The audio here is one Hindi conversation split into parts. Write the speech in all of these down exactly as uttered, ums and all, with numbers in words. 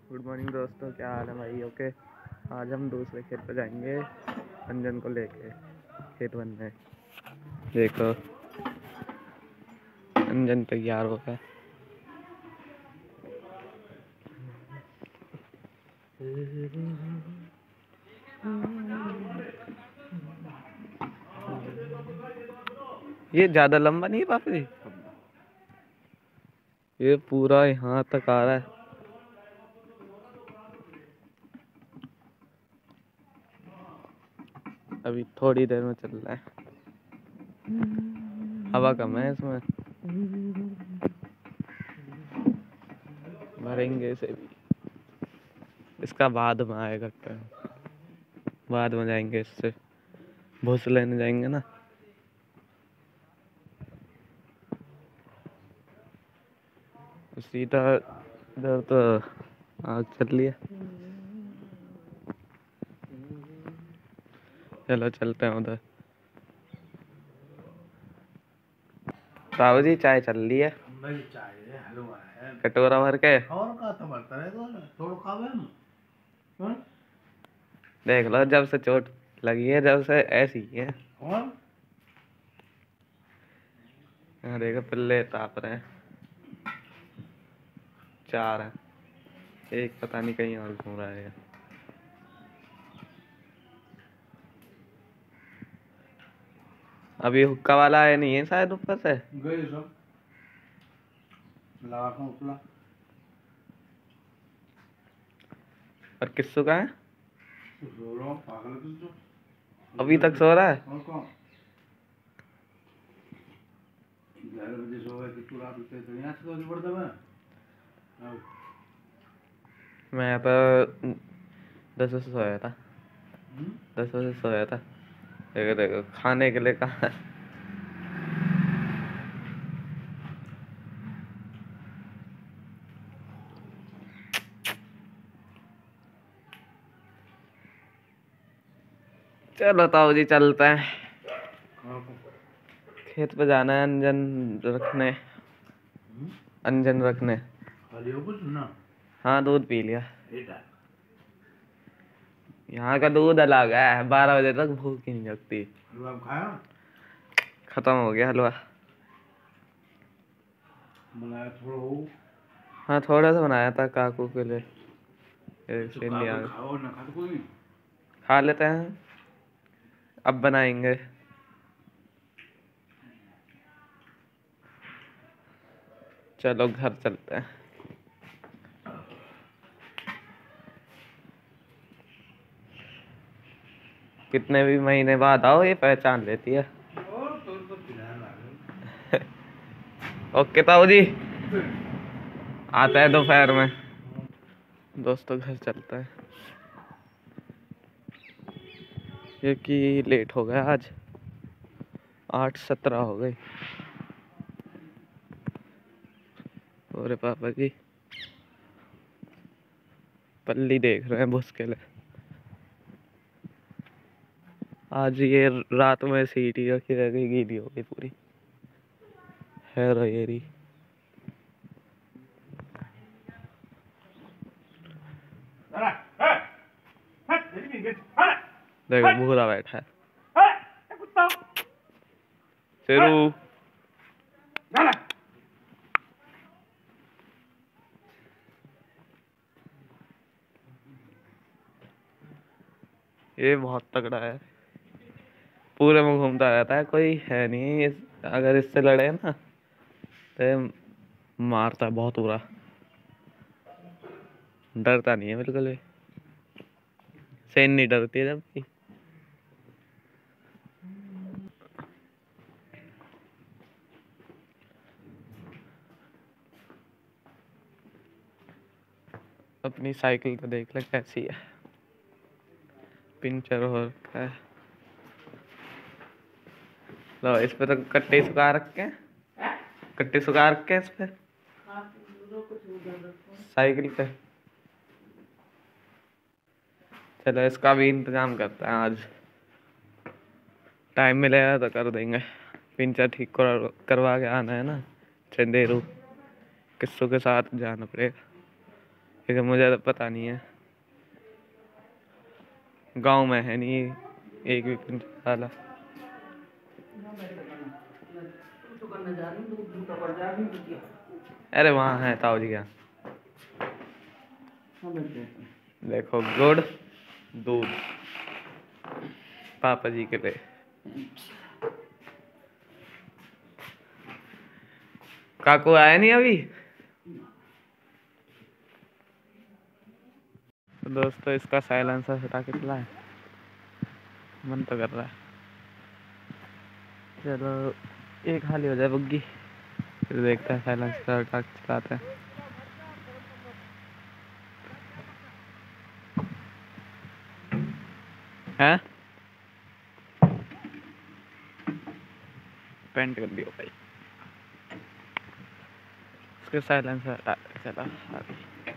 गुड मॉर्निंग दोस्तों, क्या हाल है भाई? ओके। आज हम दूसरे खेत पे जाएंगे अंजन को लेके। खेत बनने देखो, अंजन तैयार हो गया। ये ज्यादा लंबा नहीं है पापा जी, ये पूरा यहाँ तक आ रहा है। अभी थोड़ी देर में चल रहा है, हवा कम है इसमें। भरेंगे इसे भी, इसका बाद में आएगा टाइम, बाद में जाएंगे। इससे भूस लेने जाएंगे ना। सीधा इधर तो आग चल रही है। चलो चलते हैं उधर। बाबू जी चाय चल रही है, चाय है, हलवा है, कटोरा भर के। और का तो बढ़ता रहेगा, थोड़ा खावे हम। देख लो, जब से चोट लगी है जब से ऐसी ही है। और यहाँ देखो पिल्ले ताप रहे हैं, चार है, एक पता नहीं कहीं और घूम रहा है। अभी हुक्का वाला आया नहीं है शायद ऊपर से। गए सब लगा के उतला। और किस्सू का है? सो रहा हूँ, पागल है तू। अभी तक सो रहा है? और कौन? ग्यारह बजे सो गए कि तू रात उठे तो यहाँ से तो नहीं पड़ता मैं। मैं तो दस बजे सोया था, हम्म? दस बजे सोया था। देखो देखो खाने के लिए कहाँ। चलो ताऊ जी चलते हैं, खेत पे जाना है अंजन रखने। हम्म? अंजन रखने। खाली हो कुछ ना? हाँ दूध पी लिया। बेटा यहाँ का दूध अलग है, बारह बजे तक भूख ही नहीं लगती। हलवा खाया? खत्म हो गया हलवा। बनाया थोड़ा हो। हाँ थोड़ा सा बनाया था काकू के लिए। तो इंडिया खाओ ना, खा तो कोई। खा लेते हैं, अब बनाएंगे। चलो घर चलते हैं। कितने भी महीने बाद आओ ये पहचान लेती है। ओके ताऊ जी, आता है दोपहर में। दोस्तों घर चलता है, ये कि लेट हो गया आज, आठ सत्रह हो गई। और पापा जी पल्ली देख रहे हैं मुश्किल है। आज ये रात में सीटी रखी रह गई, गीली हो गई पूरी है रोयेरी। देखो भूरा बैठा है शेरू। ये बहुत तगड़ा है, पूरे में घूमता रहता है, कोई है नहीं इस, अगर इससे लड़े ना तो मारता है बहुत बुरा, डरता नहीं है बिल्कुल भी। सेन नहीं डरती है जब भी। अपनी साइकिल तो देख ले कैसी है, पंचर हो रखा है। लो इस पे तो कट्टे सुखा रखे हैं, कट्टे सुखा रखे हैं इस पे साइकिल पे। चलो इसका भी इंतजाम करते हैं, आज टाइम मिलेगा तो कर देंगे। पंचर ठीक कर, करवा के आना है ना, चंदेरू किस्सों के साथ जाना पड़ेगा। लेकिन मुझे तो पता नहीं है, गांव में है नहीं एक भी पंचायत वाला। अरे वहाँ है ताऊ जी का, देखो गुड़ दूध पापा जी के लिए। काकू आया नहीं अभी। तो दोस्तों इसका साइलेंसर हटा के चला है, मन तो कर रहा है। चलो एक खाली हो जाए बुग्गी, फिर देखते हैं साइलेंसर हटा के चलाते हैं। हैं पेंट कर दियो भाई, इसके साइलेंसर हटा के चला अभी।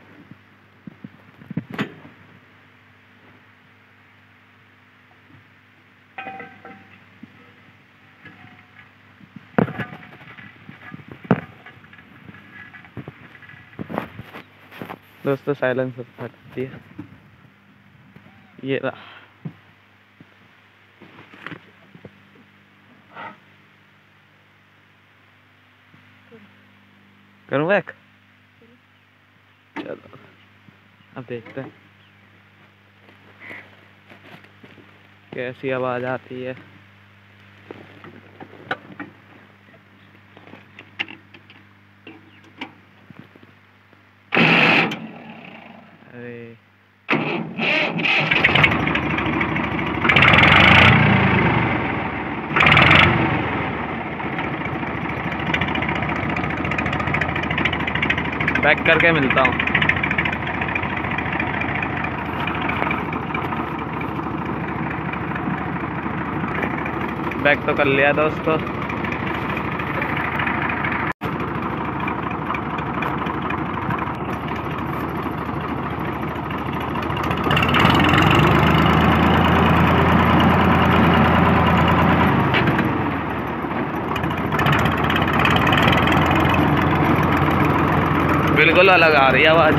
दोस्तों साइलेंसर हटा दिया, ये रहा। करूँ बैक, चलो अब देखते हैं कैसी आवाज आती है। अरे बैक करके मिलता हूँ। बैक तो कर लिया दोस्तों। बिल्कुल अलग आ रही है आवाज।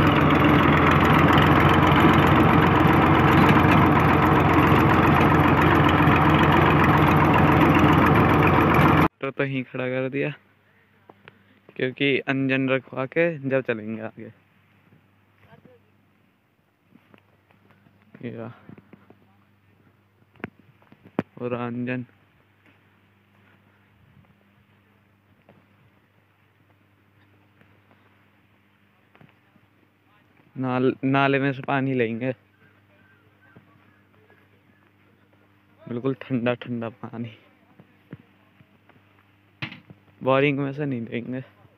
तो तो ही खड़ा कर दिया क्योंकि इंजन रखवा के जब चलेंगे आगे। या और इंजन नाल नाले में से पानी लेंगे, बिल्कुल ठंडा ठंडा पानी। बोरिंग में से नहीं देंगे,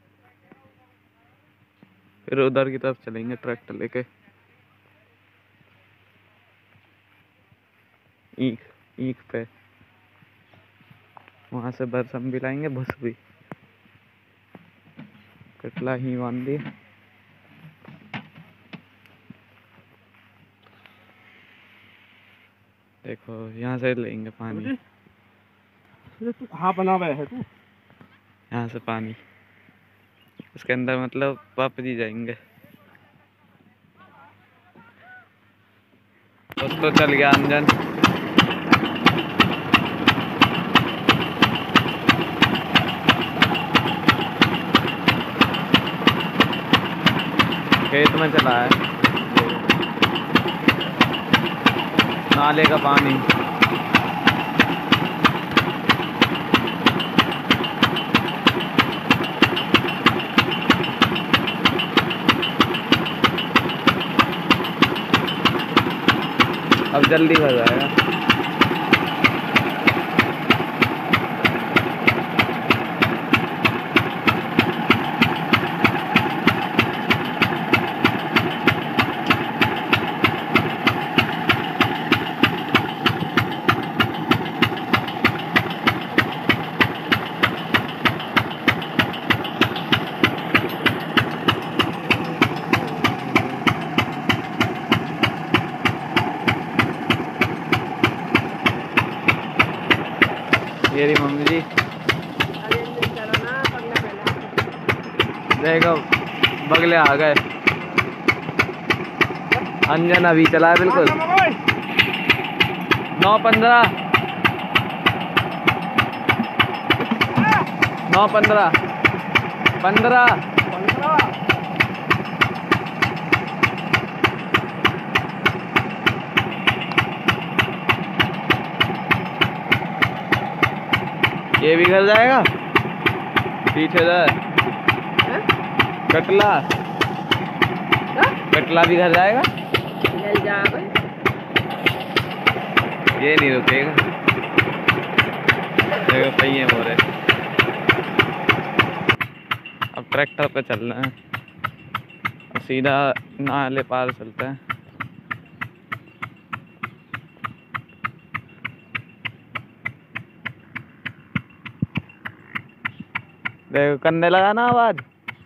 फिर उधर की तरफ चलेंगे ट्रैक्टर लेके। ईख ईख पे वहां से बरसम भी लाएंगे, भुस भी कटला ही बांध दिया। देखो यहाँ से लेंगे पानी, तू हाँ बना हुआ है तू, यहाँ से पानी इसके अंदर, मतलब पापा जी जाएंगे। दोस्तों चल गया इंजन। खेत में चला है, नाले का पानी। अब जल्दी भर जाएगा। ये रही मम्मी जी, देखो बगले आ गए। अंजन अभी चला है बिल्कुल। नौ पंद्रह नौ पंद्रह पंद्रह ये भी घर जाएगा पीछे इधर। कटला कटला भी घर जाएगा। ये नहीं रुकेगा। देखो पहिए हो रहे। अब ट्रैक्टर पे चलना है। अब सीधा नाले पार चलते हैं। देखो करने लगा ना आवाज।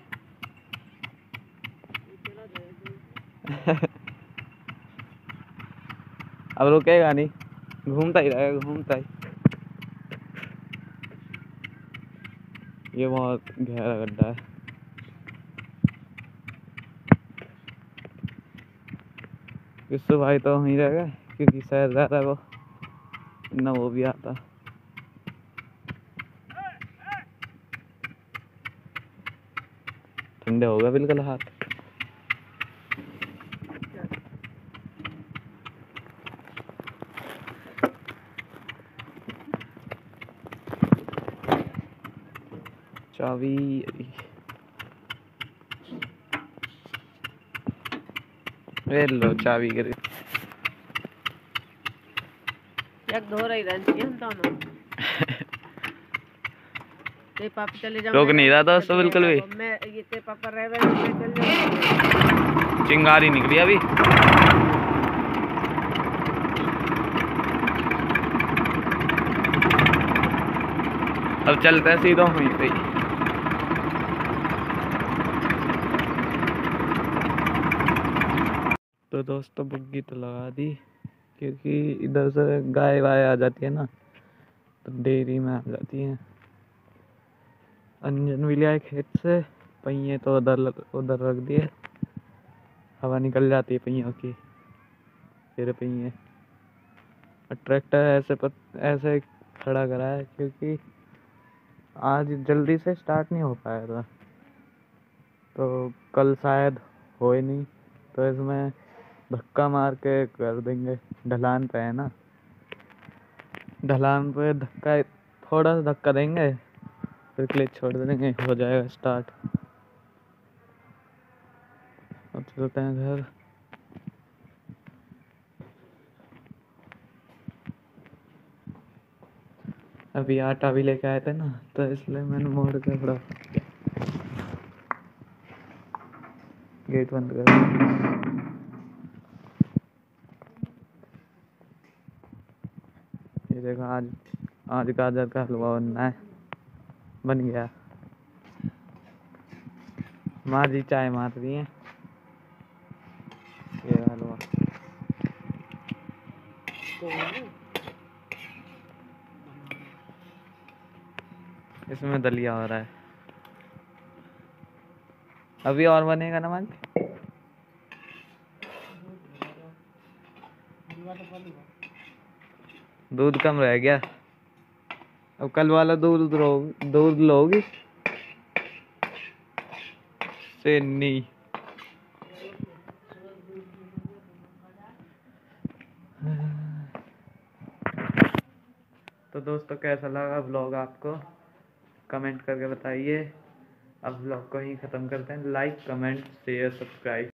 अब रुकेगा नहीं, घूमता ही रहेगा घूमता ही। ये बहुत गहरा गड्ढा है। किस्सू भाई तो वहीं रह गए क्योंकि शहर जा रहा है वो, ना वो भी आता। ठंडे हो गए बिल्कुल हाथ। चाबी ले लो चाबी करी। एक धो रही रहती है दोनों। ते पापा चले जाओ। रोक नहीं रहा था उसको बिल्कुल भी। मैं ये ते पापा रह रहे हैं, मैं चल जाऊँ। चिंगारी निकली अभी। अब चलते हैं सीधा वहीं पे। तो दोस्तों बुग्गी तो लगा दी क्योंकि इधर से गाय वाय आ जाती है ना, तो डेयरी में आ जाती है। अंजन भी लिया खेत से। पहिए तो उधर उधर रख दिए, हवा निकल जाती है पहियों की। तेरे पहिए और ट्रैक्टर ऐसे पर ऐसे खड़ा करा है क्योंकि आज जल्दी से स्टार्ट नहीं हो पाया था, तो कल शायद हो ही नहीं, तो इसमें धक्का मार के कर देंगे। ढलान पे है ना, ढलान पे धक्का थोड़ा सा धक्का देंगे फिर क्लच छोड़ देंगे, हो जाएगा स्टार्ट। अब चलते हैं घर। अभी आटा भी लेके आए थे ना, तो इसलिए मैंने मोड़ के थोड़ा गेट बंद कर दिया। ये देखो आज आज गाजर का हलवा बनना है। बन गया। माँ जी चाय मार रही है। ये हलवा इसमें दलिया हो रहा है। अभी और बनेगा ना माँ जी? दूध कम रह गया। अब कल वाला दूध दूध लोगी से नहीं। तो दोस्तों कैसा लगा व्लॉग आपको, कमेंट करके बताइए। अब व्लॉग को ही ख़त्म करते हैं। Like comment share subscribe.